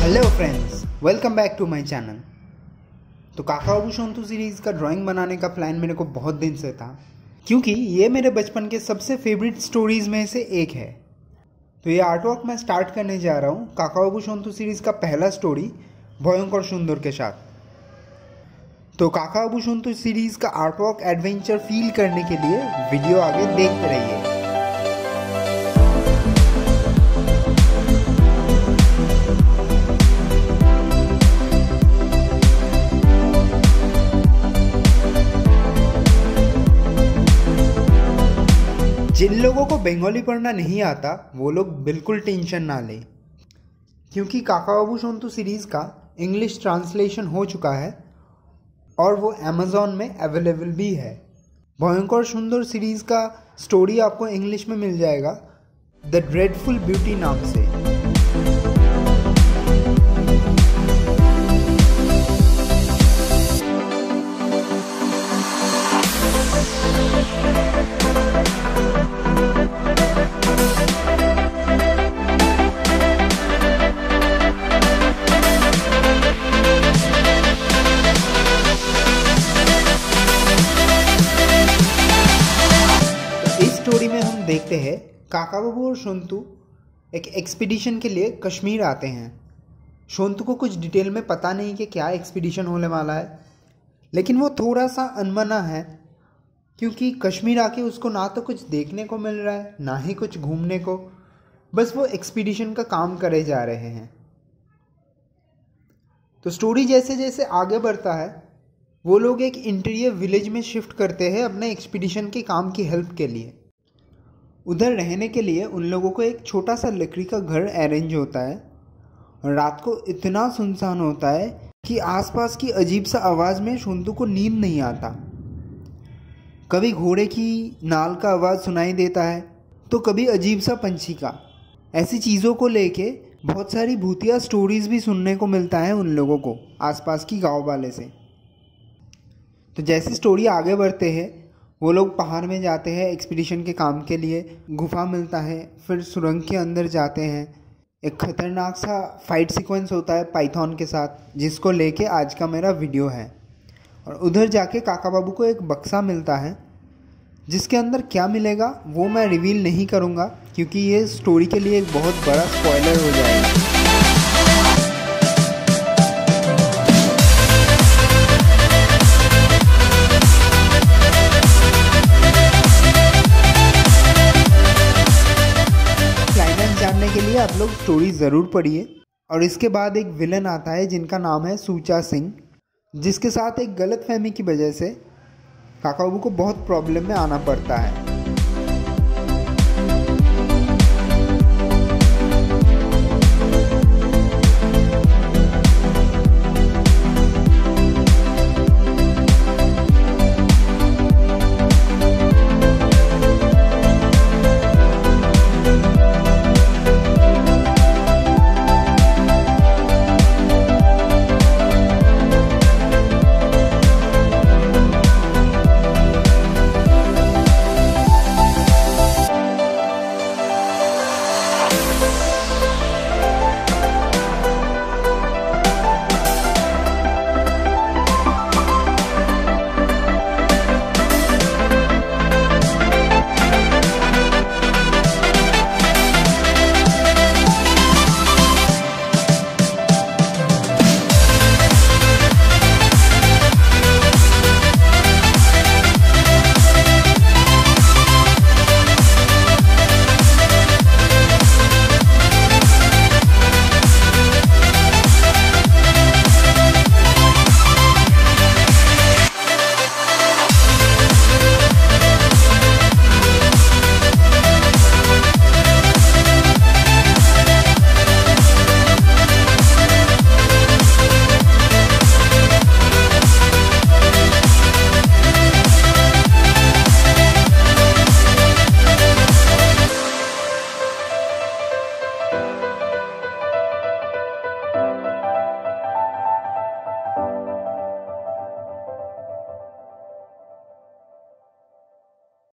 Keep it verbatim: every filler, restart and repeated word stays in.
Hello friends, welcome back to my channel. तो Kakababu Shontu series का drawing बनाने का प्लान मेरे को बहुत दिन से था, क्योंकि ये मेरे बचपन के सबसे फेवरेट स्टोरीज़ में से एक है। तो ये आर्टवर्क मैं स्टार्ट करने जा रहा हूँ काकाबाबू शोंतु सीरीज़ का पहला स्टोरी भयंकर सुंदर के साथ। तो काकाबाबू शोंतु सीरीज़ का आर्टवर्क एडवेंचर फील करने के लिए वीडियो आगे देखते रहिए। जिन लोगों को बंगाली पढ़ना नहीं आता वो लोग बिल्कुल टेंशन ना लें, क्योंकि काकाबाबू शोंतु सीरीज़ का इंग्लिश ट्रांसलेशन हो चुका है और वो अमेज़ॉन में अवेलेबल भी है। भयंकर सुंदर सीरीज़ का स्टोरी आपको इंग्लिश में मिल जाएगा द ड्रेडफुल ब्यूटी नाम से। स्टोरी में हम देखते हैं काकाबाबू और शोंतु एक एक्सपीडिशन के लिए कश्मीर आते हैं। शोंतु को कुछ डिटेल में पता नहीं कि क्या एक्सपीडिशन होने वाला है, लेकिन वो थोड़ा सा अनमना है, क्योंकि कश्मीर आके उसको ना तो कुछ देखने को मिल रहा है ना ही कुछ घूमने को, बस वो एक्सपीडिशन का काम करे जा रहे हैं। तो स्टोरी जैसे जैसे आगे बढ़ता है वो लोग एक इंटीरियर विलेज में शिफ्ट करते हैं अपने एक्सपीडिशन के काम की हेल्प के लिए। उधर रहने के लिए उन लोगों को एक छोटा सा लकड़ी का घर अरेंज होता है और रात को इतना सुनसान होता है कि आसपास की अजीब सा आवाज़ में शोंतु को नींद नहीं आता। कभी घोड़े की नाल का आवाज़ सुनाई देता है तो कभी अजीब सा पंछी का। ऐसी चीज़ों को लेके बहुत सारी भूतिया स्टोरीज़ भी सुनने को मिलता है उन लोगों को आसपास की गाँव वाले से। तो जैसी स्टोरी आगे बढ़ते हैं वो लोग पहाड़ में जाते हैं एक्सपीडिशन के काम के लिए, गुफा मिलता है, फिर सुरंग के अंदर जाते हैं। एक ख़तरनाक सा फाइट सीक्वेंस होता है पाइथन के साथ, जिसको लेके आज का मेरा वीडियो है। और उधर जाके काकाबाबू को एक बक्सा मिलता है, जिसके अंदर क्या मिलेगा वो मैं रिवील नहीं करूँगा, क्योंकि ये स्टोरी के लिए एक बहुत बड़ा स्पॉइलर हो जाएगा। जानने के लिए आप लोग स्टोरी ज़रूर पढ़िए। और इसके बाद एक विलन आता है जिनका नाम है सूचा सिंह, जिसके साथ एक गलतफहमी की वजह से काकाबाबू को बहुत प्रॉब्लम में आना पड़ता है।